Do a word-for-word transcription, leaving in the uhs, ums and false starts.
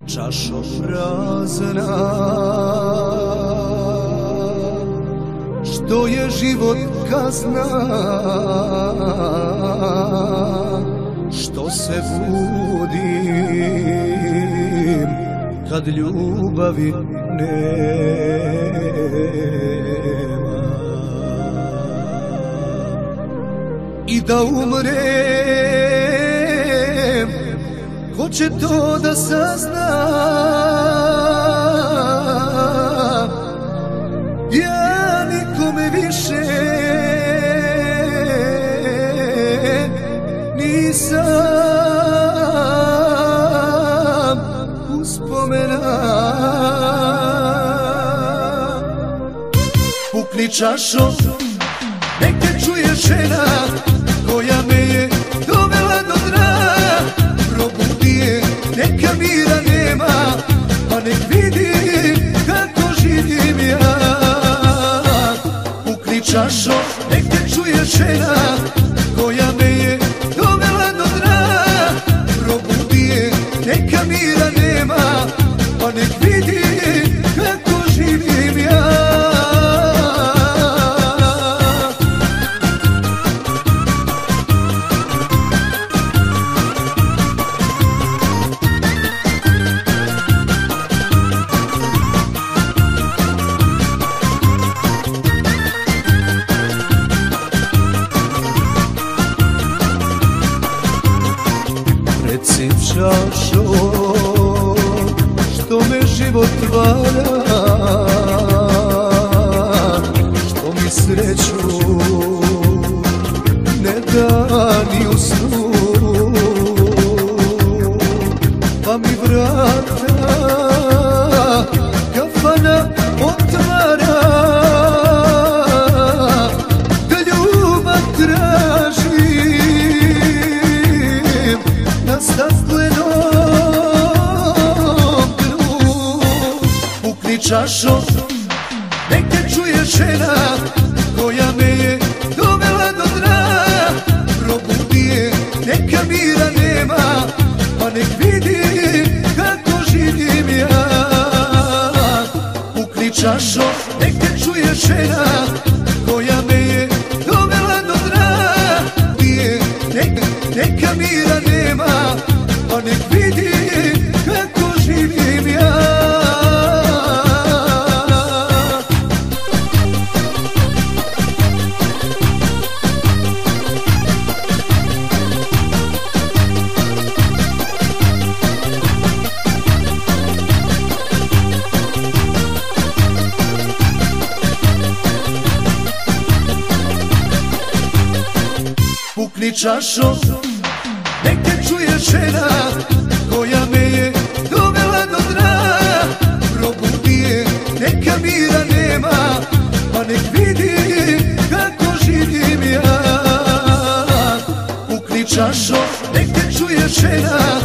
čašo prazna, što je život kazna, što se budim kad ljubavi nema, i da umrem, ko će to da sazna? Ja nikome više nisam uspomena. Pukni čašo, nek te čuje žena koja me je dovela do dna. Probudi je, neka mira nema, pa nek vidi kako živim ja. Pukni čašo, nek te čuje žena koja me je dovela do dna. Probudi je, neka mira nema, pa nek vidi kako živim ja. Reci čašo, što me život vara, što mi sreću ne da ni u snu, pa mi vrata kafana otvara, da ljubav tražim na staklenom dnu. Pukni čašo, nek te čuje žena koja me je dovela do dna. Probudi je, neka mira nema, pa nek vidi kako živim ja. Pukni čašo, nek te čuje žena koja me je dovela do dna. Neka, neka mira nema, pa nek vidi kako živim ja. Pukni čašo, nek te čuje žena koja me je dovela do dna. Probudi je, neka mira nema, pa nek vidi kako živim ja. Pukni čašo, nek te čuje žena